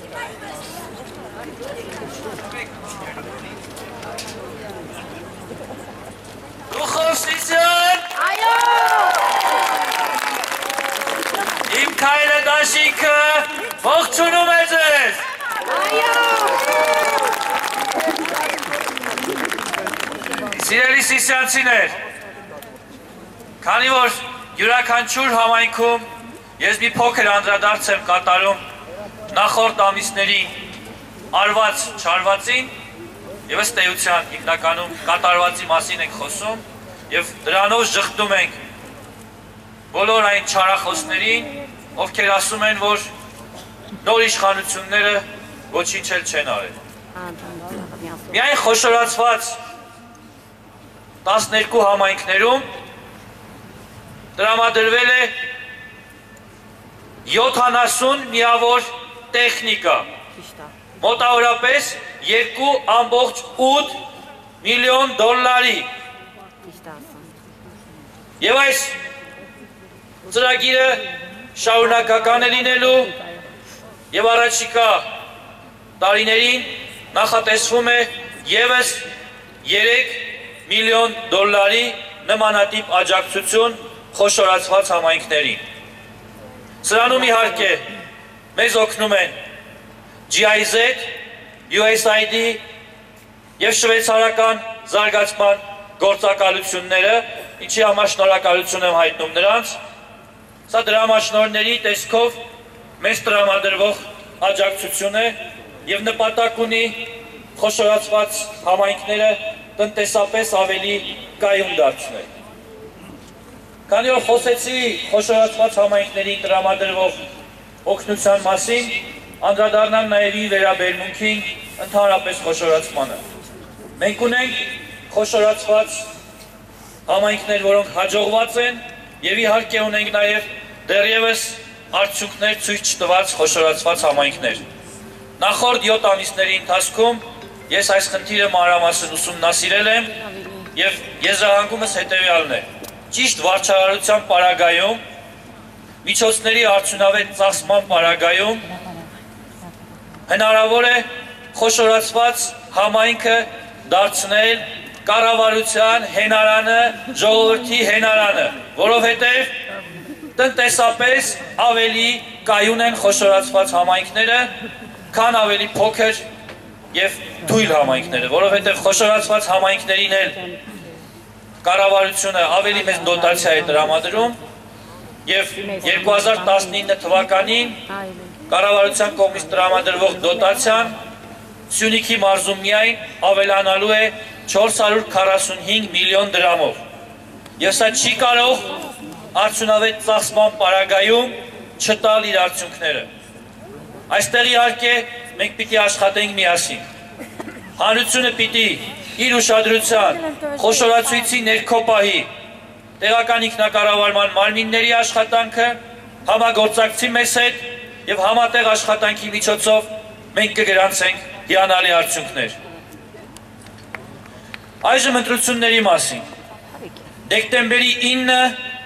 Դուխովսիսյան, իմ քայլը դաշինքը ողջունում է ձեզ։ Սիրելի սիսյանցիներ, քանի որ յուրաքանչյուր համայնքում ես մի փոքր անդրադարձ եմ կատարում նախորդ ամիսների արված չարվածին եւ ըստ էության հիմնականում կատարվածի մասին ենք խոսում եւ դրանով ժխտում ենք բոլոր այն չարախոսներին, ովքեր ասում են, որ նոր իշխանությունները ոչինչ էլ չեն արել։ Միայն խոշորացված 12 համայնքներում տրամադրվել է 70 միավոր տեխնիկա, մոտավորապես 2,8 միլիոն դոլարի։ Եվ այս ծրագիրը շարունակական է լինելու եւ առաջիկա տարիներին նախատեսվում է եւս 3 միլիոն դոլարի նմանատիպ աջակցություն խոշորացված համայնքներին։ Սրանում իհարկե մեզ օգնում են GIZ, USAID եւ շվեյցարական զարգացման գործակալությունները, ինչի համար շնորհակալություն եմ հայտնում նրանց։ Սա դրամաշնորհների տեսքով մեզ տրամադրվող աջակցություն է եւ նպատակ ունի խոշորացված համայնքները տնտեսապես ավելի կայուն դարձնել։ Քանի որ խոսեցի խոշորացված համայնքներին տրամադրվող օգնության մասին, անդրադառնալ նաև իր վերաբերմունքին ընդհանրապես խոշորացմանը։ Մենք ունենք խոշորացված համայնքներ, որոնք հաջողված են, եւ իհարկե ունենք նաև դեռևս արդյունքներ ցույց չտված խոշորացված համայնքներ։ Նախորդ 7 ամիսների ընթացքում ես այս խնդիրը մանրամասն ուսումնասիրել եմ եւ եզրահանգումս հետեւյալն է. Ճիշտ վարչարարության պարագայում, միջոցների արդյունավետ ծախսման պարագայում հնարավոր է խոշորացված համայնքը դարձնել կառավարության հենարանը, ժողովրդի հենարանը, որովհետև տնտեսապես ավելի կայուն են խոշորացված համայնքները, քան ավելի փոքր եւ թույլ համայնքները, որովհետև խոշորացված համայնքներին էլ կառավարությունը ավելի մեծ դոտացիա է տրամադրում եւ 2019 թվականին կառավարության կողմից տրամադրվող դոտացիան Սյունիքի մարզում միայն ավելանալու է 445 միլիոն դրամով։ Եվ սա չի կարող արդյունավետ ծախսման պարագայում չտալ իր արդյունքները։ Այստեղ իհարկե մենք պիտի աշխատենք միասին։ Հանրությունը պիտի իր ուշադրության խոշորացույցի ներքո պահի տեղական ինքնակառավարման մարմինների աշխատանքը, համագործակցի մեզ հետ եւ համատեղ աշխատանքի միջոցով մենք կգրանցենք հիանալի արդյունքներ։ Այժմ ընտրությունների մասին։ Դեկտեմբերի 9-ը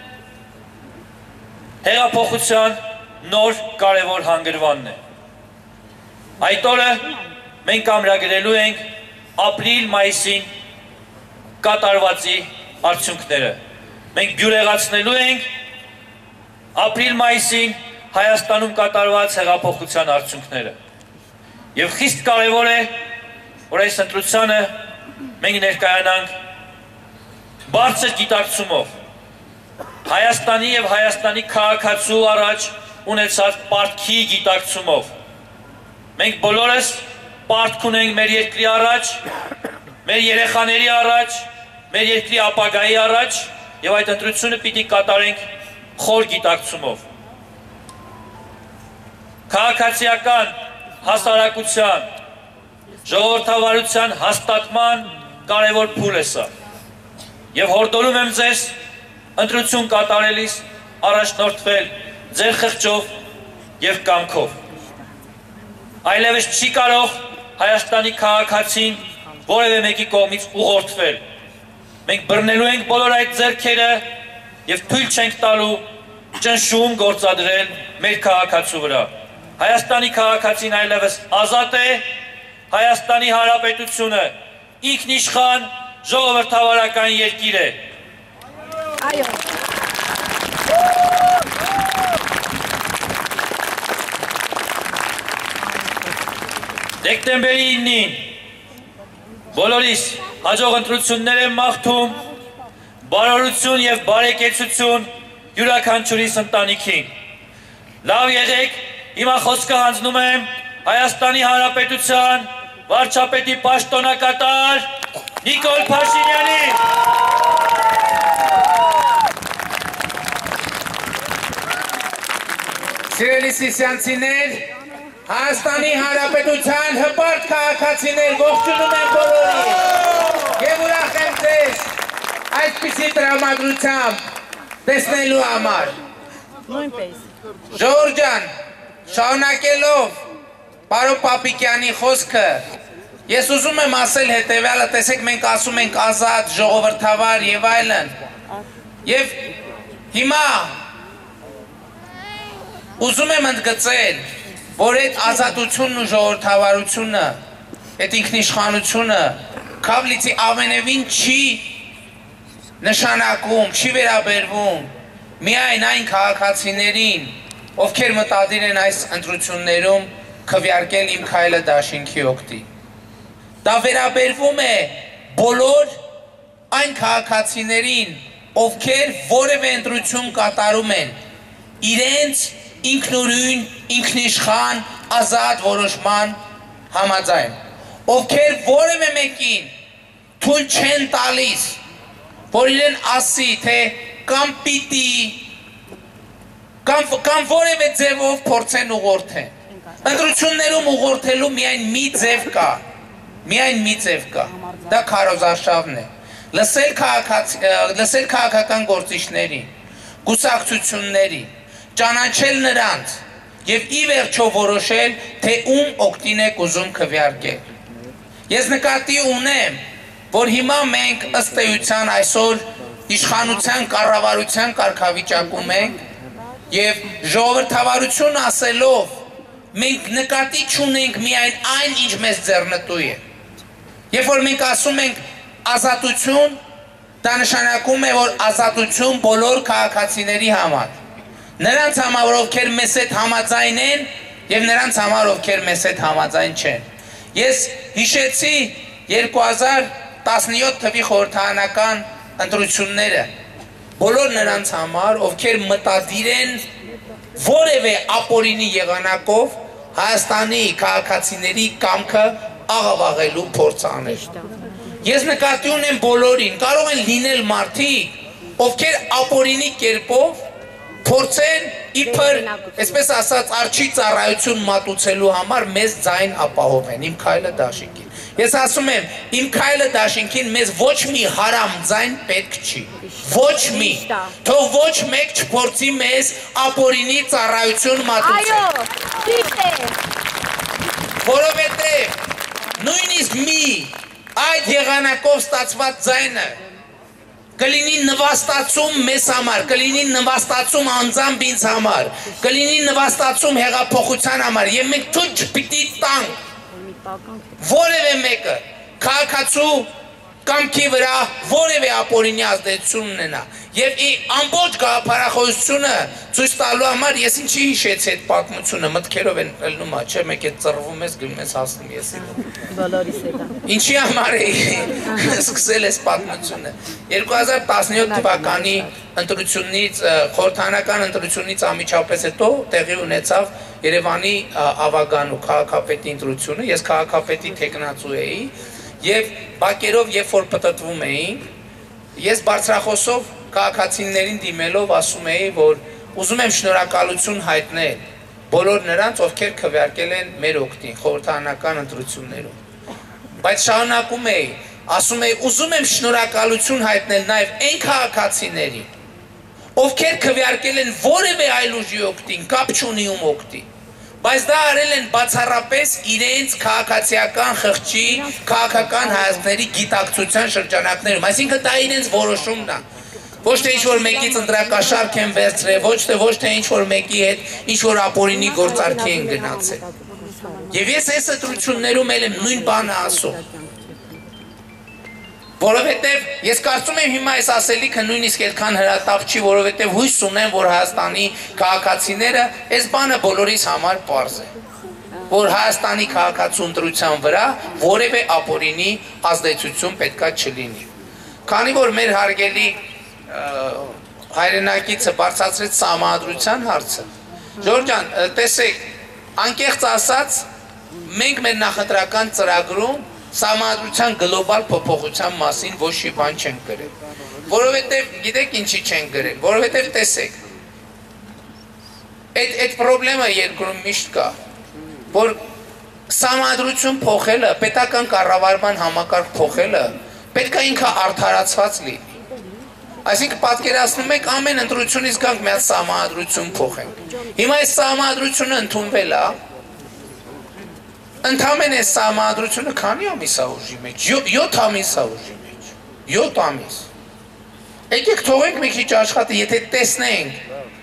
հեղափոխության նոր կարևոր հանգրվանն է։ Այդ օրը մենք ամրագրելու ենք ապրիլ-մայիսին կատարվածի արդյունքները։ Մենք բյուրեղացնելու ենք ապրիլ-մայիսին Հայաստանում կատարված հեղափոխության արդյունքները։ Եվ խիստ կարևոր է, որ այս ընտրությանը մենք ներկայանանք բարձր գիտակցումով Հայաստանի եւ Հայաստանի քաղաքացու առաջ ունեցած պարտքի գիտակցումով։ Մենք բոլորս պարտք ունենք մեր երկրի առաջ, մեր երեխաների առաջ, մեր երկրի ապագայի առաջ եւ այդ ընտրությունը պիտի կատարենք խոր գիտակցումով։ Քաղաքացիական հասարակության, ժողովրդավարության հաստատման կարևոր փուլ է սա։ Եվ հորդորում եմ ձեզ ընտրություն կատարելիս առաջնորդվել ձեր խղճով եւ կամքով։ Այլևս չի կարող Հայաստանի քաղաքացին որևէ մեկի կողմից ուղղորդվել։ Մենք բռնելու ենք բոլոր այդ ձեռքերը եւ թույլ չենք տալու ճնշում գործադրել մեր քաղաքացու վրա։ Հայաստանի քաղաքացին այլևս ազատ է, Հայաստանի Հանրապետությունը ինքնիշխան ժողովրդավարական երկիր է։ Այո։ Դեկտեմբերի 9-ին բոլորիս հաջող ընտրություններ եմ մաղթում, բարօրություն և բարեկեցություն յուրաքանչյուրիս ընտանիքին։ Լավ եղեք, հիմա խոսքը հանձնում եմ Հայաստանի Հանրապետության վարչապետի պաշտոնակատար Նիկոլ Փաշինյանին։ Սիրելի սիսյանցիներ, Հայաստանի Հանրապետության հպարտ քաղաքացիներ, ողջունում եմ բոլորին և ուրախ եմ ձեզ այսպիսի տրամադրությամբ տեսնելու համար։ Ժողովուրդ ջան, շարունակելով պարոն Պապիկյանի խոսքը, ես ուզում եմ ասել հետևյալը, տեսեք մենք ասում ենք ազատ, ժողովրդավար և այլն, և հիմա ուզում եմ ընդգծել, որ այդ ազատությունն ու ժողովրդավարությունը, այդ ինքնիշխանությունը Քավլիցի ամենևին չի նշանակում, չի վերաբերվում միայն այն քաղաքացիներին, ովքեր մտադիր են այս ընտրություններում քվեարկել իմ քայլը դաշինքի օգտի։ Դա վերաբերվում է բոլոր այն քաղաքացիներին, ովքեր որևէ ընտրություն կատարում են իրենց ինքնուրույն, ինքնիշխան, ազատ որոշման համաձայն, ովքեր որևէ մեկին թույլ չեն տալիս, որ իրեն ասի, թե կամ պիտի, կամ որևէ ձևով փորձեն ուղղորդեն։ Ընտրություններում ուղղորդելու միայն մի ձև կա, դա քարոզարշավն է, լսել քաղաքական գործիչներին, կուսակցություններին, ճանաչել նրանց և ի վերջո որոշել, թե ում օգտին եք ուզում քվեարկել։ Ես նկատի ունեմ, որ հիմա մենք ըստ էության այսօր իշխանության կառավարության կարգավիճակում ենք և ժողովրդավարություն ասելով մենք նկատի չունենք միայն այն, ինչ մեզ ձեռնտու է։ Երբ որ մենք ասում ենք ազատություն, դա նշանակում է, որ ազատություն բոլոր քաղաքացիների համար։ Նրանց համար, ովքեր մեզ հետ համաձայն են և նրանց համար, ովքեր մեզ հետ համաձայն չեն։ Ես հիշեցի 2017 թվականի խորհրդարանական ընտրությունները բոլոր նրանց համար, ովքեր մտադիր են որևէ ապօրինի եղանակով Հայաստանի քաղաքացիների կամքը աղավաղելու փորձ անել։ Ես նկատի ունեմ բոլորին, կարող են լինել մարդիկ, ովքեր ապօրինի կերպով փորձեն իբր, այսպես ասած, արջի ծառայություն մատուցելու համար մեզ ձայն ապահովեն, իմ քայլը դաշինքին։ Ես ասում եմ, իմ քայլը դաշինքին մեզ ոչ մի հարամ ձայն պետք չի, ոչ մի, թող ոչ մեկ չփորձի մեզ ապօրինի ծառայություն մատուցել։ Այո, ճիշտ է։ Որովհետև նույնիսկ մի այդ եղանակով ստացված ձայնը կլինի նվաստացում մեզ համար, կլինի նվաստացում անձամբ ինձ համար, կլինի նվաստացում հեղափոխության համար, և մենք թույլ չպիտի տանք որևէ մեկը քաղաքացու կամքի վրա որևէ ապօրինի ազդեցություն ունենա։ Եվ ամբողջ գաղափարախոսությունը ցույց տալու համար ես ինչի հիշեցի այդ պատմությունը, մտքերով են ելնում, չէ, մեկ է ծռվում ես, գնում ես հասնում ես իմ։ Բոլորիս է դա։ Ինչի համար է սկսել այս պատմությունը։ 2017 թվականի ընտրությունից, խորհրդարանական ընտրությունից անմիջապես հետո տեղի ունեցավ Երևանի ավագան ու քաղաքապետի ընտրությունը, ես քաղաքապետի թեկնածու էի և բակերով երբ որ պտտվում էինք, ես բարձրախոսով քաղաքացիներին դիմելով ասում էի, որ ուզում եմ շնորհակալություն հայտնել բոլոր նրանց, ովքեր քվեարկել են մեր օգտին խորհրդարանական ընտրություններում։ Բայց շարունակում էի, ասում էի, ուզում եմ շնորհակալություն հայտնել նաև այն քաղաքացիներին, ովքեր քվեարկել են որևէ այլ ուժի օգտին, կապ չունի ում օգտին, բայց դա արել են բացառապես իրենց քաղաքացիական խղճի, քաղաքական հայացքների գիտակցության շրջանակներում, այսինքն դա իրենց որոշումն է։ Ոչ թե ինչ-որ մեկից ընտրակաշարք են վերցրել, ոչ թե ինչ-որ մեկի հետ ինչ-որ ապօրինի գործարքի են գնացել։ Եվ ես այս ընտրություններում էլ եմ նույն բանը ասում։ Որովհետև ես կարծում եմ հիմա այս ասելիքը նույնիսկ այդքան հրատապ չի, որովհետև հույս ունեմ, որ Հայաստանի քաղաքացիները այս բանը բոլորիս համար պարզ է, որ Հայաստանի քաղաքացու ընտրության վրա որևէ ապօրինի ազդեցություն պետքա չլինի։ Քանի որ մեր հարգելի հայրենակիցը բարձրացրեց սահմանադրության հարցը, Ժորժ ջան, տեսեք, անկեղծ ասած, մենք մեր նախընտրական ծրագրում սահմանադրության գլոբալ փոփոխության մասին ոչ մի բան չենք գրել։ Որովհետև գիտեք ինչի չենք գրել, որովհետև տեսեք, այդ խնդրեմը երկրում միշտ կա, որ սահմանադրություն փոխելը, պետական կառավարման համակարգ փոխելը պետք է ինքը արդարացված լինի։ Այսինքն պատկերացնում եք ամեն ընտրությունից գանք մի հատ սահմանադրություն փոխենք։ Հիմա այս սահմանադրությունը ընդունվել է, ընդամենը այս սահմանադրությունը քանի ամիս է ուժի մեջ, 7 ամիս է ուժի մեջ, 7 ամիս։ Եկեք թողենք մի քիչ աշխատի, եթե տեսնենք,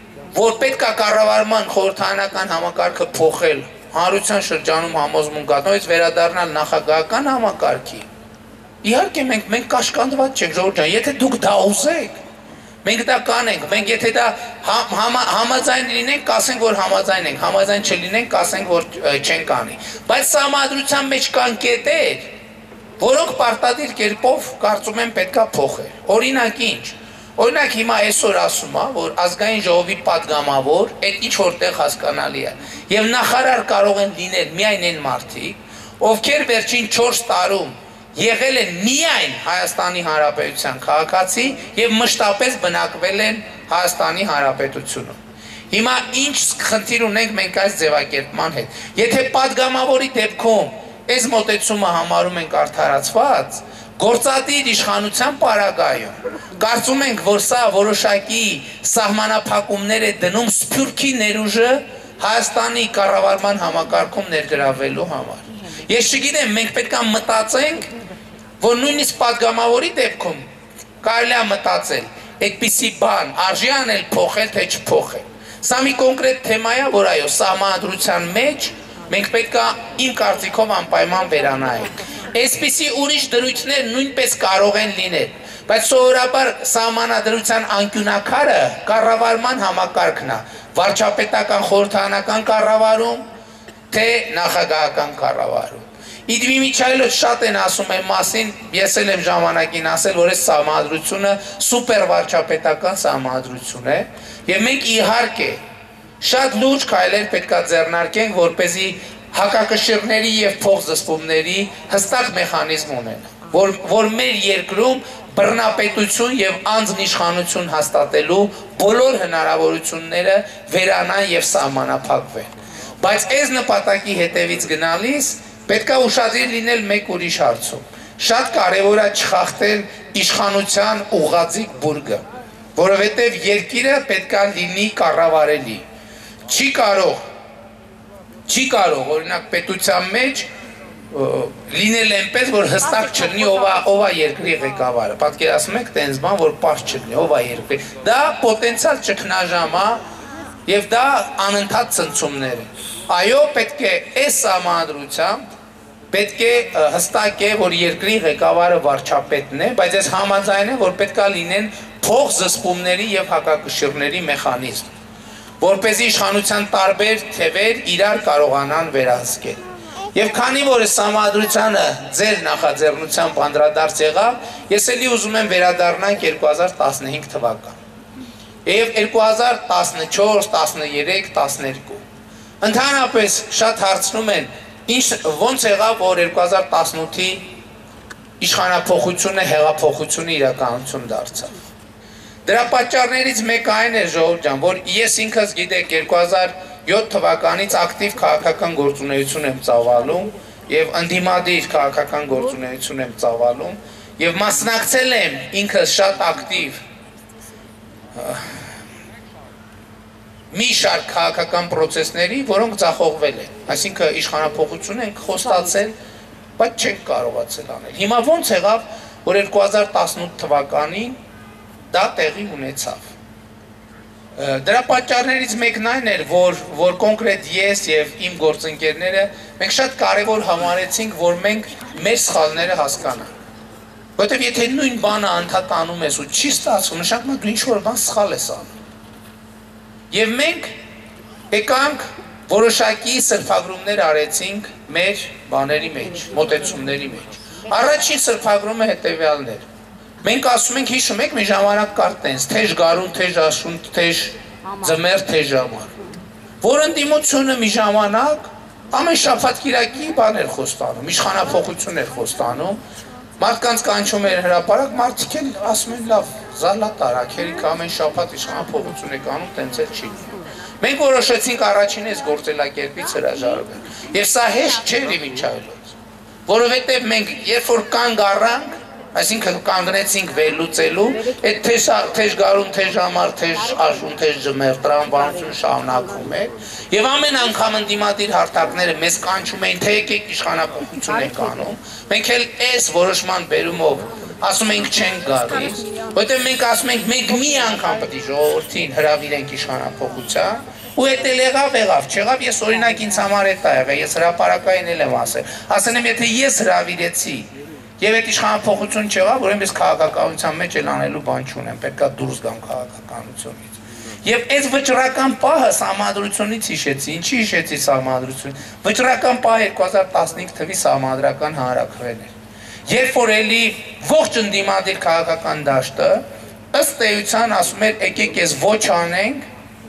որ պետք է կառավարման խորհրդարանական համակարգը փոխել, հանրության շրջանում համոզմունք գտնվեց վերադառնալ նախագահական համակարգի։ Իհարկե մենք կաշկանդված չենք, Ժողովուրդ ջան, եթե դուք դա ուզեք, մենք դա կանենք, մենք եթե դա համաձայն լինենք, կասենք, որ համաձայն ենք, համաձայն չլինենք, կասենք, որ չենք անի։ Բայց սահմանադրության մեջ կան կետեր, որոնք պարտադիր կերպով կարծում եմ պետքա փոխել։ Օրինակ ինչ։ Օրինակ հիմա այսօր ասում է, որ ազգային ժողովի падգամավոր, այդ ինչ որտեղ հասկանալի է։ Եվ նախարար կարող են լինել միայն այն մարդիկ, ովքեր վերջին 4 տարում եղել են միայն Հայաստանի Հանրապետության քաղաքացի եւ մշտապես բնակվել են Հայաստանի Հանրապետությունում։ Հիմա ինչ խնդիր ունենք մենք այս ձևակերպման հետ։ Եթե падգամավորի դեպքում այս մոտեցումը համարում ենք արդարացված, գործադիր իշխանության պարագայում կարծում ենք, որ սա որոշակի սահմանափակումներ է դնում սփյուռքի ներուժը Հայաստանի կառավարման համակարգում ներգրավելու համար։ Ես չգիտեմ, մենք պետք է մտածենք, որ նույնիսկ падգամավորի դեպքում կարելի է մտածել, այդպիսի բան արժի անել փոխել, թե չփոխել։ Սա մի կոնկրետ թեմա է, որ այո, սահմանադրության մեջ մենք պետք է իմ կարծիքով անպայման վերանայենք։ Այսպիսի ուրիշ դրույթներ նույնպես կարող են լինել, բայց սովորաբար սահմանադրության անկյունակարը կառավարման համակարգն է, վարչապետական խորհրդարանական կառավարում, թե նախագահական կառավարում։ Իդվի Միչայելոց շատ են ասում այն մասին, ես էլ եմ ժամանակին ասել, որ այս սահմանադրությունը սուպեր վարչապետական սահմանադրություն է, եւ մենք իհարկե շատ լուրջ քայլեր պետք է ձեռնարկենք, որպեսզի հակակշիռների եւ փոխզսպումների հստակ մեխանիզմ ունենա, որ մեր երկրում բռնապետություն եւ անձնիշխանություն հաստատելու բոլոր հնարավորությունները վերանան եւ սահմանափակվեն։ Բայց այս նպատակի հետևից գնալիս պետք է ուշադիր լինել մեկ ուրիշ հարցում։ Շատ կարևոր է չխախտել իշխանության ուղղաձիգ բուրգը, որովհետեւ երկիրը պետք է լինի կառավարելի։ Չի կարող, օրինակ պետության մեջ լինել այնպես, որ հստակ չլինի ով է երկրի ղեկավարը։ Պատկերացնում եք տենց բան, որ պարզ չլինի, ով է երկրի։ Դա պոտենցիալ ճգնաժամ է եւ դա անընդհատ ցնցումներ է։ Այո, պետք է այս սահմանադրությամբ պետք է հստակ է, որ երկրի ղեկավարը վարչապետն է, բայց ես համաձայն եմ, որ պետք է լինեն փոխզսպումների եւ հակակշիռների մեխանիզմ, որպեսզի իշխանության տարբեր թևեր իրար կարողանան վերահսկել։ Եվ քանի որ սահմանադրությանը ձեր նախաձեռնությամբ անդրադարձ եղավ, ես էլի ուզում եմ վերադառնանք 2015 թվական։ Եվ 2014, 13, 12։ Ընդհանրապես շատ հարցնում են, ոնց եղավ, որ 2018-ի իշխանափոխությունը հեղափոխությունը իրականություն դարձավ։ Դրա պատճառներից մեկը այն է, Ժողովուրդ ջան, որ ես ինքս գիտեք 2007 թվականից ակտիվ քաղաքական գործունեություն եմ ծավալում եւ ընդդիմադիր քաղաքական գործունեություն եմ ծավալում եւ մասնակցել եմ ինքս շատ ակտիվ մի շարք քաղաքական process-ների, որոնք ձախողվել են։ Այսինքն իշխանափոխություն ենք խոստացել, բայց չենք կարողացել անել։ Հիմա ոնց եղավ, որ 2018 թվականին դա տեղի ունեցավ։ Դրա պատճառներից մեկն այն էր, որ կոնկրետ ես եւ իմ գործընկերները մենք շատ կարեւոր համարեցինք, որ մենք մեր սխալները հասկանանք։ Որտեւ եթե նույն բանը անդադ անում ես ու չի ստացվում, նշանակում է դու ինչ-որ բան սխալ ես անում։ Եվ մենք եկանք որոշակի սրբագրումներ արեցինք մեր բաների մեջ, մոտեցումների մեջ։ Առաջին սրբագրումը հետեւյալն էր։ Մենք ասում ենք հիշում եք մի ժամանակ կար տենց, թեժ գարուն, թեժ աշուն, թեժ ձմեռ, թեժ ամառ։ Որ ընդդիմությունը մի ժամանակ ամեն շաբաթ կիրակի բաներ խոստանում, իշխանափոխություն էր խոստանում, մարդկանց կանչում էր հրապարակ, մարդիկ էլ ասում են լավ, զալատար, ակերիկ ամեն շաբաթ իշխանափոխություն եք անում, տենց էլ չի։ Մենք որոշեցինք առաջին այս գործելակերպից հրաժարվել։ Եվ սա հեշտ չէր իմիջայլոց, որովհետև մենք երբ որ կանգ առանք, այսինքն կանգնեցինք վերլուծելու, այդ թեժ գարուն, թեժ ամառ, թեժ աշուն, թեժ ձմեռ տրամաբանությունը շարունակվում է, եւ ամեն անգամ ընդդիմադիր հարթակները մեզ կանչում էին, թե եկեք իշխանափոխություն եք անում, մենք էլ այս որոշման բերումով ասում ենք չենք գալիս, որտեղ մենք ասում ենք մենք մի անգամ պետք է ժողովրդին հրավիրենք իշխանափոխության, ու այդ էլ եղավ, չեղավ, ես օրինակ ինձ համար էդ է եղել, ես հրապարակային էլ եմ ասել եմ, եթե ես հրավիրեցի եւ այդ իշխանափոխություն չեղավ, ուրեմն ես քաղաքականության մեջ էլ անելու բան չունեմ, պետքա դուրս գամ քաղաքականությունից։ Եվ այս վճռական պահը սահմանադրությունից հիշեցի, ինչի հիշեցի սահմանադրություն։ Վճռական պահը 2015 թվականի սահմանադրական հանրաքվեն էր։ Երբ որ էլի ողջ ընդդիմադիր քաղաքական դաշտը ըստ էության ասում էր եկեք ես ոչ անենք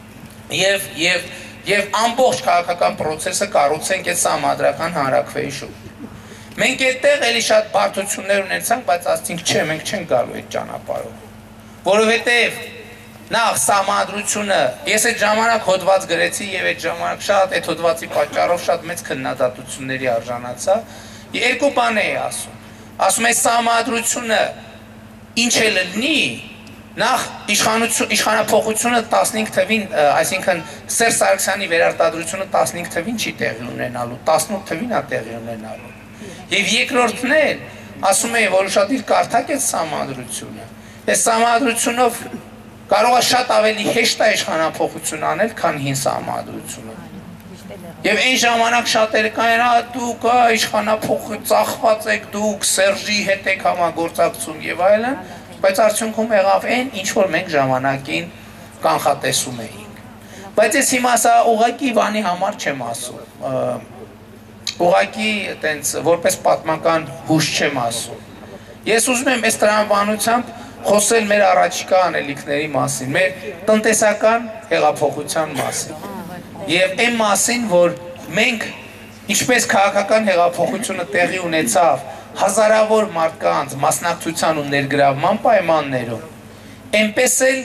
եւ ամբողջ քաղաքական process-ը կառուցենք այդ սահմանադրական հանրաքվեի շուրջ։ Մենք այդտեղ էլի շատ բարդություններ ունեցանք, բայց ասացինք չէ, մենք չենք գալու այդ ճանապարհով։ Որովհետեւ նախ սահմանադրությունը, ես այդ ժամանակ հոդված գրեցի եւ այդ ժամանակ շատ այդ հոդվածի պատճառով շատ մեծ քննադատությունների արժանացա։ Երկու բան էի ասում։ Ասում եմ սահմանադրությունը ինչ է լինի, նախ իշխանափոխությունը 15 թվին, այսինքն Սերժ Սարգսյանի վերարտադրությունը 15 թվին չի տեղի ունենալու, 18 թվին է տեղի ունենալու։ Եվ երկրորդն էլ ասում է, որ ուշադիր կարդաք այդ սահմանադրությունը։ Այս սահմանադրությունով կարող է շատ ավելի հեշտ է իշխանափոխություն անել, քան հին սահմանադրությունը։ Եվ այն ժամանակ շատերը կային, դուք իշխանափոխություն ծախված եք, դուք Սերժի հետ եք համագործակցում եւ այլն, բայց արդյունքում եղավ այն, ինչ որ մենք ժամանակին կանխատեսում էինք։ Բայց ես հիմա սա ուղղակի բանի համար չեմ ասում։ Ուղղակի այտենց որպես պատմական հուշ չեմ ասում։ Ես ուզում եմ այս տրամաբանությամբ խոսել մեր առաջիկա անելիքների մասին, մեր տնտեսական հեղափոխության մասին։ Եվ այն մասին, որ մենք ինչպես քաղաքական հեղափոխությունը տեղի ունեցավ հազարավոր մարդկանց մասնակցության ու ներգրավման պայմաններում, այնպես էլ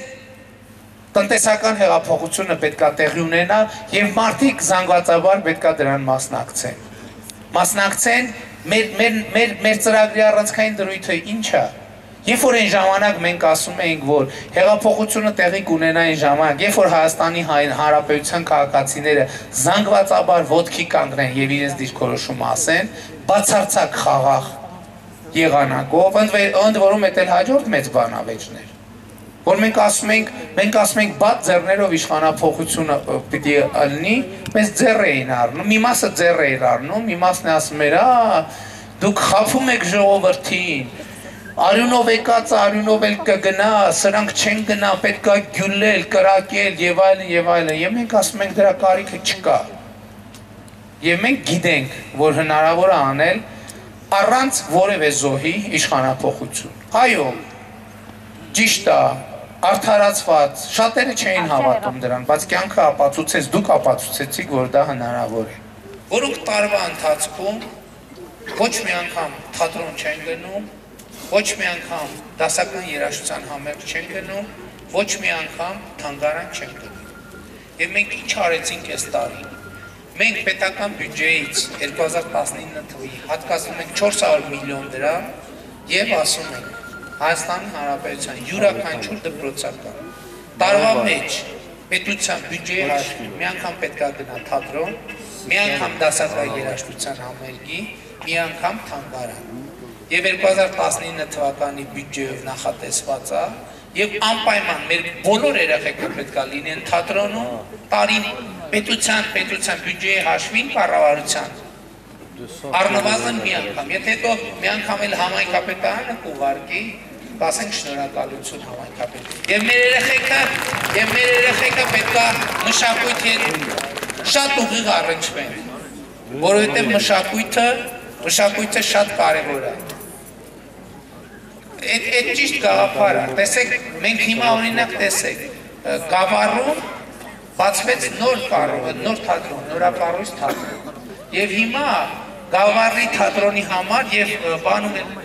տնտեսական հեղափոխությունը պետքա տեղի ունենա եւ մարդիկ զանգվածաբար պետքա դրան մասնակցեն։ Մասնակցեն մեր ծրագրի առանցքային դրույթը ինչ է։ Երբ որ այն ժամանակ մենք ասում էինք, որ հեղափոխությունը տեղի կունենա այն ժամանակ, երբ որ Հայաստանի Հանրապետության քաղաքացիները զանգվածաբար ոտքի կանգնեն եւ իրենց դիրքորոշում ասեն, բացարձակ խաղաղ եղանակով, ընդ որում էլ հաջորդ մեծ բանավեճներ, որ մենք ասում ենք բաց ձեռներով իշխանափոխությունը պիտի լինի, մեզ ձեռ էին առնում, մի մասը ձեռ էր առնում, մի մասն ասում էր, դուք խափում եք ժողովրդին, արյունով եկած արյունով էլ կգնա, սրանք չեն գնա, պետք է գյուլել, կրակել եւ այլն եւ այլն, եւ մենք ասում ենք դրա կարիքը չկա։ Եվ մենք գիտենք, որ հնարավոր է անել առանց որևէ զոհի իշխանափոխություն։ Այո, ճիշտ է, արդարացված, շատերը չէին հավատում դրան, բայց կյանքը ապացուցեց, դուք ապացուցեցիք, որ դա հնարավոր է։ Որոնք տարվա ընթացքում ոչ մի անգամ թատրոն չեն գնում, ոչ մի անգամ դասական երաժշտության համերգ չեն գնում, ոչ մի անգամ թանգարան չեն գնում։ Եվ մենք ինչ արեցինք այս տարի։ Մենք պետական բյուջեից 2019 թվականի հատկացնում ենք 400 միլիոն դրամ եւ ասում ենք Հայաստանի Հանրապետության յուրաքանչյուր դպրոցական տարվա մեջ պետության բյուջեի հաշվին մի անգամ պետքա գնա թատրոն, մի անգամ դասական երաժշտության համերգի, մի անգամ թանգարան։ Եվ 2019 թվականի բյուջեով նախատեսված է Եվ անպայման մեր բոլոր երեխեքը պետք է լինեն թատրոնում, տարին պետության բյուջեի հաշվին կառավարության առնվազն մի անգամ, եթե հետո մի անգամ էլ համայնքապետարանը կուղարկի, կասենք շնորհակալություն համայնքապետին։ Եվ մեր երեխեքը պետք է մշակույթին շատ ուղիղ առնչվեն, որովհետև մշակույթը շատ կարևոր է։ Այդ ճիշտ գաղափար է, տեսեք, մենք հիմա օրինակ տեսեք, Գավառում բացվեց նոր թատրոն, նորակառույց թատրոն, և հիմա Գավառի թատրոնի համար և բանում են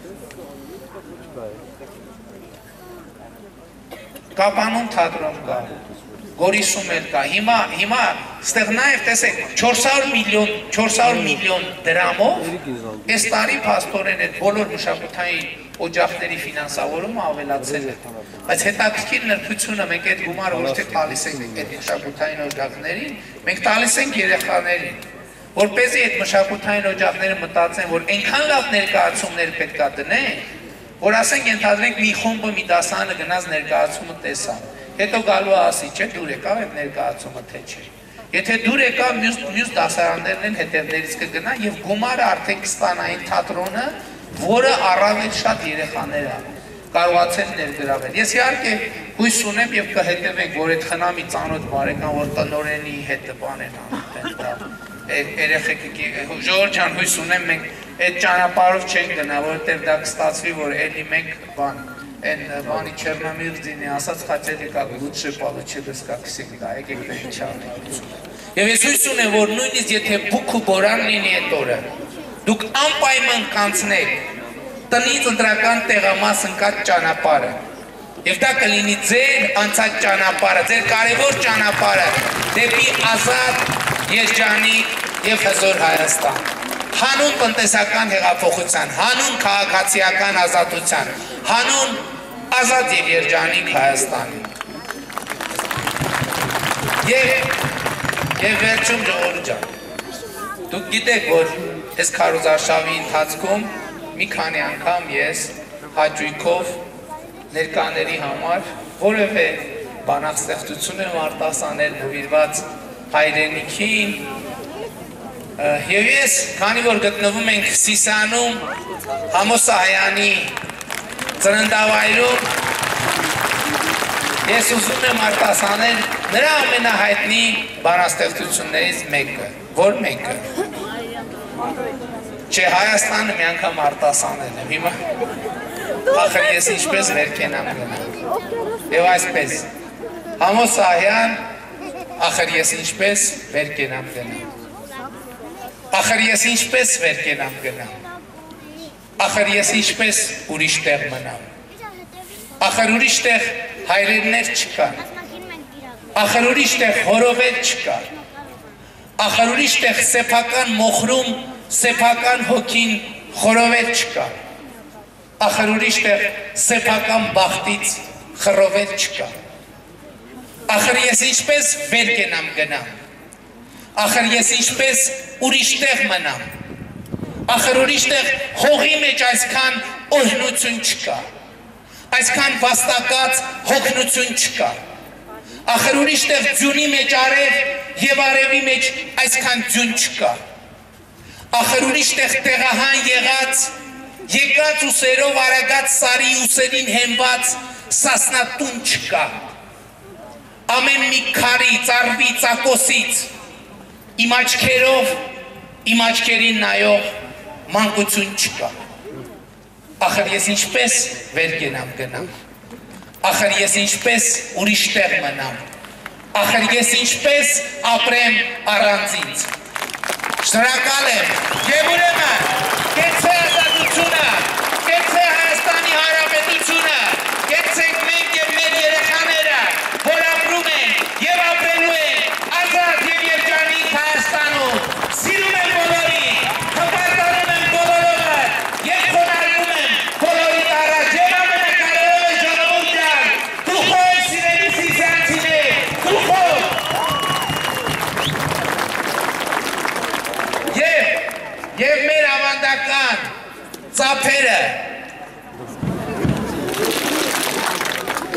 Կապանում թատրոն կա, Գորիսում էլ կա, հիմա ստեղ նաև տեսեք 400 միլիոն դրամով այս տարի փաստորեն այդ բոլոր մշակութային օջախների ֆինանսավորումը ավելացել է, բայց հետաքրքիր նրբությունը մենք այդ գումարը ոչ թե տալիս ենք այդ մշակութային օջախներին, մենք տալիս ենք երեխաներին, որպեսզի այդ մշակութային օջախները մտածեն, որ այնքան լավ ներկայացումներ պետք է դնեն, որ ասենք ենթադրենք մի խումբը մի դասարանը գնաց ներկայացումը տեսան, հետո գալու ասի, չէ, դուր եկավ այդ ներկայացումը թե չէ։ Եթե դուր եկավ մյուս դասարաններն են հետևներից կգնա և գումարը արդեն կստանային թատրոնը, որը առավել շատ երեխաներ է կարողացել ներգրավել։ Ես իհարկե հույս ունեմ և կհետևենք, որ այդ խնամի ծանոթ բարեկամ, որ տնօրենի հետ բանեն ժողովուրդ ջան, հույս ունեմ մենք այդ ճանապարհով չենք գնա, որովհետև դա կստացվի, որ էլի մենք այն բանի Չեռնոմիրձինի ասած «Хотели как лучше получилось, как всегда», եկեք դա ինչ անենք։ Եվ ես հույս ունեմ, որ նույնիսկ եթե բուք ու բորան լինի այդ օրը, դուք անպայման կանցնեք տնից ընտրական տեղամաս ընկած ճանապարհը, և դա կլինի ձեր անցած ճանապարհը, ձեր կարևոր ճանապարհը դեպի ազատ, երջանիկ և հզոր Հայաստան, հանուն տնտեսական հեղափոխության, հանուն քաղաքացիական ազատության, հանուն ազատ և երջանիկ Հայաստանի։ Եվ վերջում ժողովուրդ ջան, դուք գիտեք, որ այս քարոզարշավի ընթացքում մի քանի անգամ ես հաճույքով ներկաների համար որևէ բանաստեղծություն եմ արտասանել նվիրված հայրենիքին, և ես, քանի որ գտնվում ենք Սիսանում, Համոս Սահայանի ծննդավայրում, ես ուզում եմ արտասանել նրա ամենահայտնի բանաստեղծություններից մեկը, որ մեկը, չէ Հայաստանը մի անգամ արտասանել եմ, հիմա ախր ես ինչպես վերքենամ գնամ, և այսպես, Համոս Սահյան, ախր ես ինչպես վերքենամ գնամ, ախր ես ինչպես վերքենամ գնամ, ախր ես ինչպես ուրիշ տեղ մնամ, ախր ուրիշ տեղ հայրեններ չկան, ախր ուրիշ տեղ հորովել չկար, ախր ուրիշ տեղ սեփական մոխրում, սեփական հոգին խորովել չկար, ախր ուրիշ տեղ սեփական բախտից խռովել չկար, ախր ես ինչպես վերքենամ գնամ, ախր ես ինչպես ուրիշ տեղ մնամ, ախր ուրիշ տեղ հողի մեջ այսքան օրհնություն չկա, այսքան վաստակած հոգնություն չկա, ախր ուրիշ տեղ ձյունի մեջ արև և արևի մեջ այսքան ձյուն չկա, ախր ուրիշ տեղ տեղահան եղած, եկած ուսերով արագած սարի ուսերին հենված սասնատուն չկա, ամեն մի քարի, ծառվի, ծակոսից, իմ աչքերով, իմ աչքերին նայող մանկություն չկա, ախր ես ինչպես վերքենամ գնամ, ախր ես ինչպես ուրիշ տեղ մնամ, ախր ես ինչպես ապրեմ առանց ինձ, շնորհակալ եմ, և ուրեմն, կեցցե ազատությունը, կեցցե Հայաստանի Հանրապետությունը, կեցցեք մենք և մեր երեխաները, որ ապրում են և ապրելու են ազատ և երջանիկ Հայաստանում, սիրում եմ բոլորին, հպարտանում եմ բոլորովը և խոնարհվում եմ բոլորիդ առաջ և ամենակարևորը ժողովուրդ ջան, դուխով սիրելի սիսյանցիներ, դուխով և մեր ավանդական ծափերը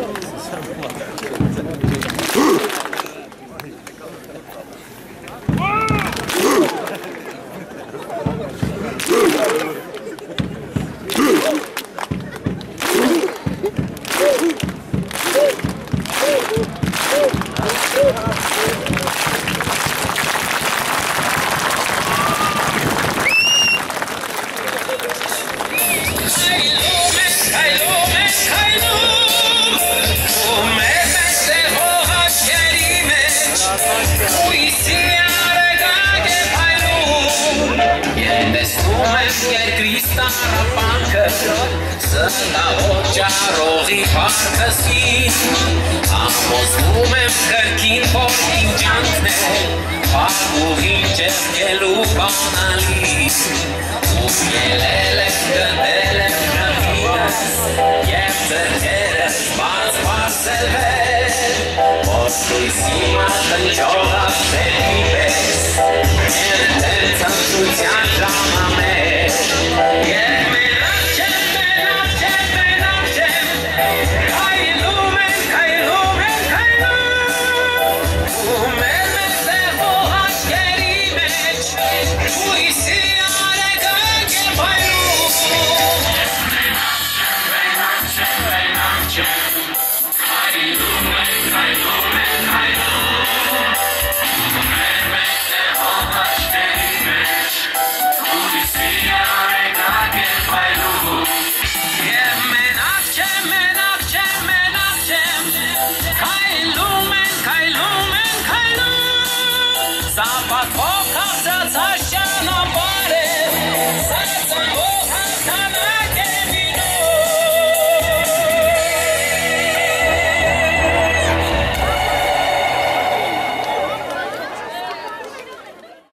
Սնաղոտ ճարողի պարքսին Ամոզվում եմ կրքին փորքին ճանքնել Պարուղին ճեղկելու բանալին Ու ելել եմ գնել եմ նվիրս Եվ ձրքերս բարձվարսելվել Որ լույսի մատնջող աղտերի պես